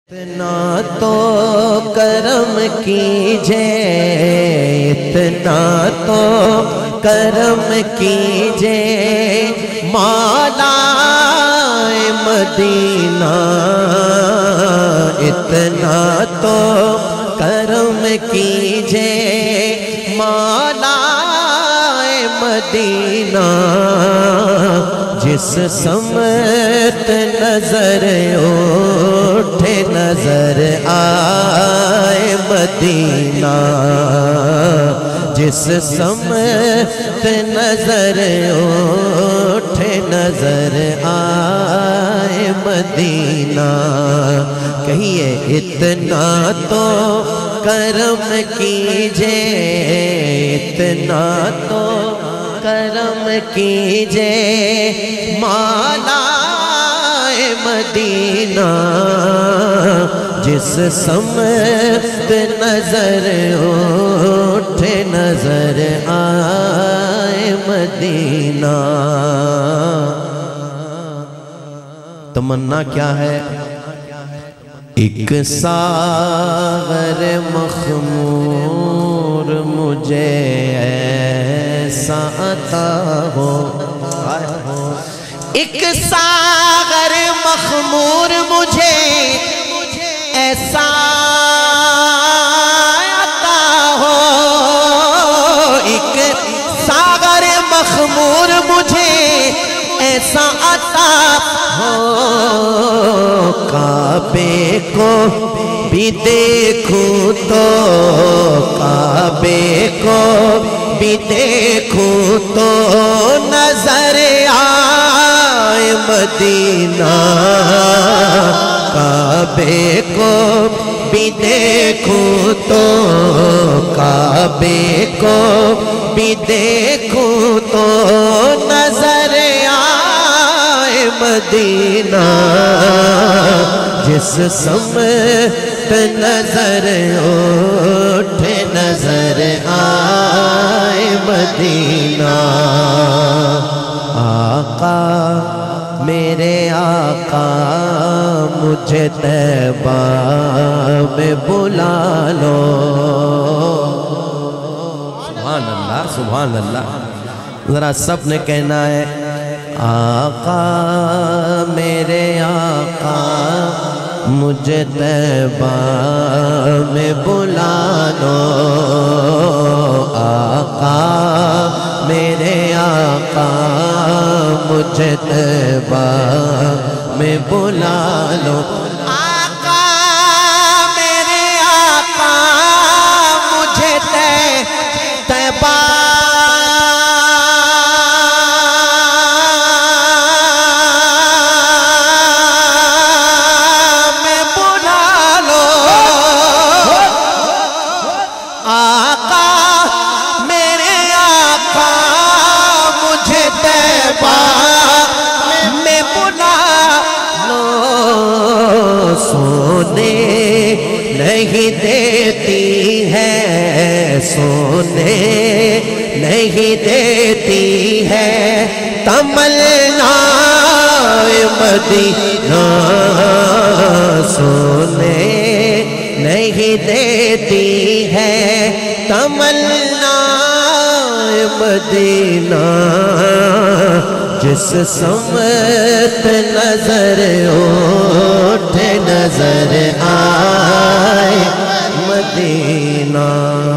اتنا تو کرم کیجے، اتنا تو کرم کیجے مولا مدینہ، اتنا تو کرم کیجے مولا مدینہ، جس سمت نظر اٹھے نظر آئے مدینہ، جس سمت نظر اٹھے نظر آئے مدینہ، کہیے اتنا تو کرم کیجے، اتنا تو کرم کیجے مولا مدینہ، جس سمت نظر اٹھے نظر آئے مدینہ۔ تمنا کیا ہے؟ ایک ساغر مخمور مجھے ایسا عطا ہو، ایک ساغر مخمور مجھے ایسا عطا ہو، ایک ساغر مخمور مجھے ایسا عطا ہو، کعبے کو بھی دیکھوں تو، کعبے کو بھی دیکھوں تو نظر آئے مدینہ، کعبے کو بھی دیکھوں تو، کعبے کو بھی دیکھوں تو نظر آئے مدینہ، جس سمت نظر اٹھے نظر آئے مدینہ۔ آقا میرے آقا مجھے طیبہ میں بلا لو، سبحان اللہ سبحان اللہ، ذرا سب نے کہنا ہے آقا میرے آقا مجھے طیبہ میں بلا لو، آقا میرے آقا مجھے طیبہ میں بلا لو، آقا میرے آقا مجھے طیبہ سونے نہیں دیتی ہے، سونے نہیں دیتی ہے تمنا مدینہ، سونے نہیں دیتی ہے تمنا مدینہ، جس سمت نظر اٹھے نظر آئے مدینہ۔